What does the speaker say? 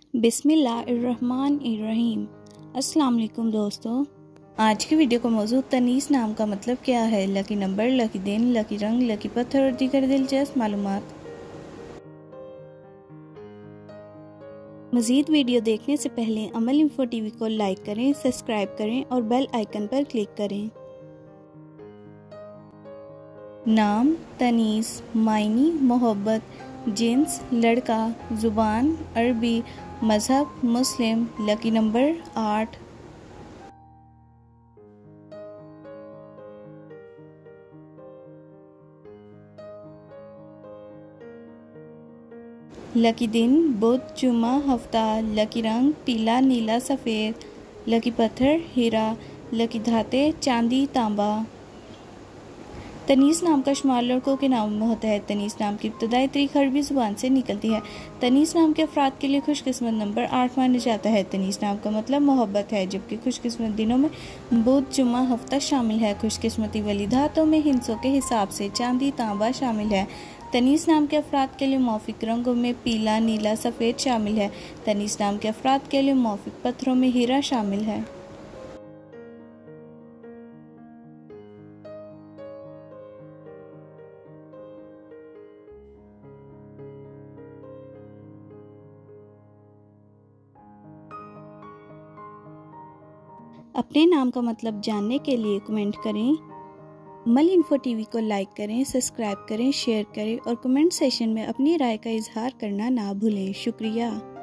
बिस्मिल्लाहिर्रहमानिर्रहीम। अस्सलाम वालेकुम दोस्तों, आज की वीडियो का मौजूद तनीस नाम का मतलब क्या है, लकी नंबर, लकी दिन, लकी रंग, लकी पत्थर और दीगर दिलचस्प मालूमात। मज़ीद वीडियो देखने से पहले अमल इन्फो टीवी को लाइक करें, सब्सक्राइब करें और बेल आइकन पर क्लिक करें। नाम तनीस, मायनी मोहब्बत, जिन्स लड़का, ज़ुबान अरबी, मज़हब मुस्लिम, लकी नंबर 8। लकी दिन बुध जुमा हफ्ता, लकी रंग पीला नीला सफ़ेद, लकी पत्थर हीरा, लकी धाते चांदी तांबा। तनीस नाम का शुमार लड़कों के नाम में होता है। तनीस नाम की इब्तदाई तारीख अरबी ज़ुबान से निकलती है। तनीस नाम के अफराद के लिए खुशकिस्मत नंबर 8 माना जाता है। तनीस नाम का मतलब मोहब्बत है, जबकि खुशकिस्मत दिनों में बुध जुमा हफ्ता शामिल है। खुशकिस्मती वाली धातों में हिंसों के हिसाब से चांदी तांबा शामिल है। तनीस नाम के अफराद के लिए मौफिक रंगों में पीला नीला सफ़ेद शामिल है। तनीस नाम के अफराद के लिए मौफिक पत्थरों में हीरा शामिल है। अपने नाम का मतलब जानने के लिए कमेंट करें। अमल इन्फो टीवी को लाइक करें, सब्सक्राइब करें, शेयर करें और कमेंट सेशन में अपनी राय का इजहार करना ना भूलें। शुक्रिया।